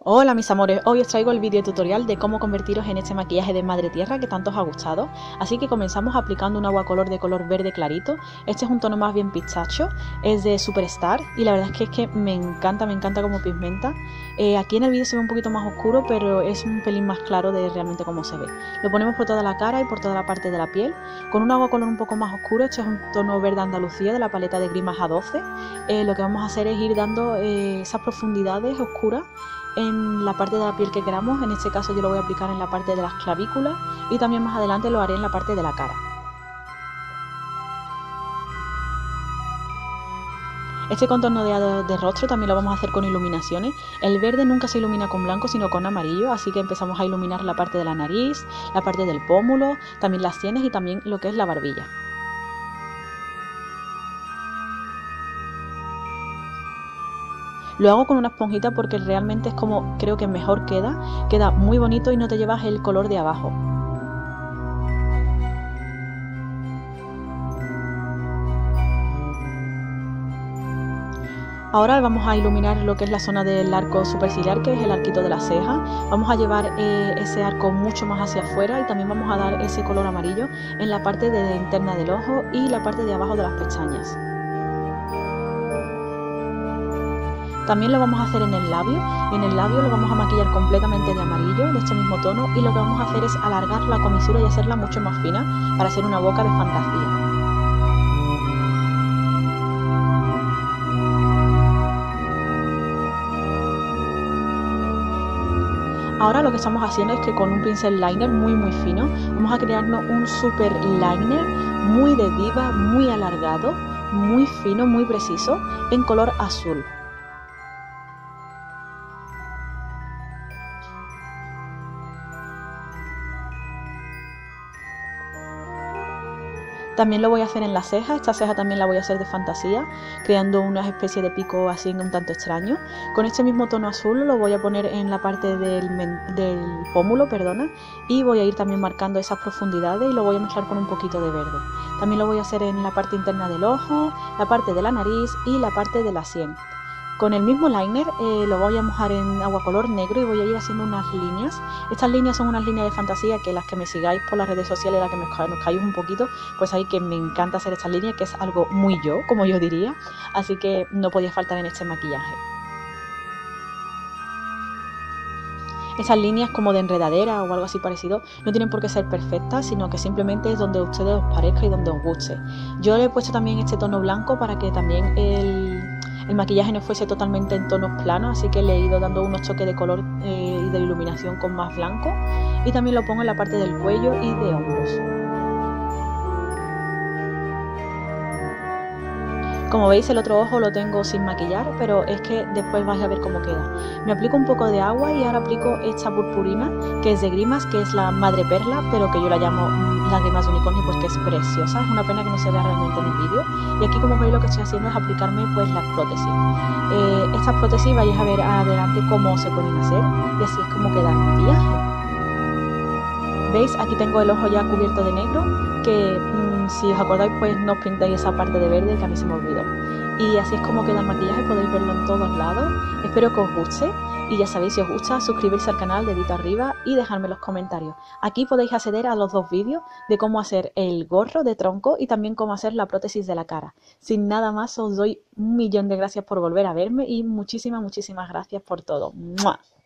Hola mis amores, hoy os traigo el vídeo tutorial de cómo convertiros en este maquillaje de madre tierra que tanto os ha gustado. Así que comenzamos aplicando un agua color de color verde clarito. Este es un tono más bien pistacho, es de Superstar y la verdad es que me encanta cómo pigmenta. Aquí en el vídeo se ve un poquito más oscuro, pero es un pelín más claro de realmente cómo se ve. Lo ponemos por toda la cara y por toda la parte de la piel. Con un agua color un poco más oscuro, este es un tono verde Andalucía de la paleta de Grimas A12. Lo que vamos a hacer es ir dando esas profundidades oscuras en la parte de la piel que queramos. En este caso yo lo voy a aplicar en la parte de las clavículas y también más adelante lo haré en la parte de la cara. Este contorno de rostro también lo vamos a hacer con iluminaciones. El verde nunca se ilumina con blanco sino con amarillo, así que empezamos a iluminar la parte de la nariz, la parte del pómulo, también las sienes y también lo que es la barbilla. Lo hago con una esponjita porque realmente es como creo que mejor queda muy bonito y no te llevas el color de abajo. Ahora vamos a iluminar lo que es la zona del arco superciliar, que es el arquito de la ceja. Vamos a llevar ese arco mucho más hacia afuera y también vamos a dar ese color amarillo en la parte interna del ojo y la parte de abajo de las pestañas. También lo vamos a hacer en el labio. En el labio lo vamos a maquillar completamente de amarillo, de este mismo tono, y lo que vamos a hacer es alargar la comisura y hacerla mucho más fina para hacer una boca de fantasía. Ahora lo que estamos haciendo es que con un pincel liner muy fino vamos a crearnos un super liner muy de diva, muy alargado, muy fino, muy preciso, en color azul. También lo voy a hacer en la ceja. Esta ceja también la voy a hacer de fantasía, creando una especie de pico así un tanto extraño. Con este mismo tono azul lo voy a poner en la parte del pómulo, y voy a ir también marcando esas profundidades y lo voy a mezclar con un poquito de verde. También lo voy a hacer en la parte interna del ojo, la parte de la nariz y la parte de la sien. Con el mismo liner lo voy a mojar en agua color negro y voy a ir haciendo unas líneas. Estas líneas son unas líneas de fantasía que las que me sigáis por las redes sociales, las que nos caéis un poquito, pues ahí que me encanta hacer estas líneas, que es algo muy yo, como yo diría. Así que no podía faltar en este maquillaje. Esas líneas como de enredadera o algo así parecido no tienen por qué ser perfectas, sino que simplemente es donde a ustedes os parezca y donde os guste. Yo le he puesto también este tono blanco para que también el maquillaje no fuese totalmente en tonos planos, así que le he ido dando unos toques de color y de iluminación con más blanco, y también lo pongo en la parte del cuello y de hombros. Como veis, el otro ojo lo tengo sin maquillar, pero es que después vais a ver cómo queda. Me aplico un poco de agua y ahora aplico esta purpurina que es de Grimas, que es la madre perla, pero que yo la llamo lágrimas de unicornio, pues que es preciosa. Es una pena que no se vea realmente en el vídeo. Y aquí, como veis, lo que estoy haciendo es aplicarme pues las prótesis. Estas prótesis vais a ver adelante cómo se pueden hacer y así es como queda el maquillaje. ¿Veis? Aquí tengo el ojo ya cubierto de negro, que si os acordáis pues no os pintáis esa parte de verde que a mí se me olvidó. Y así es como queda el maquillaje, podéis verlo en todos lados. Espero que os guste y ya sabéis, si os gusta, suscribirse al canal, dedito arriba y dejadme los comentarios. Aquí podéis acceder a los dos vídeos de cómo hacer el gorro de tronco y también cómo hacer la prótesis de la cara. Sin nada más, os doy un millón de gracias por volver a verme y muchísimas gracias por todo. ¡Mua!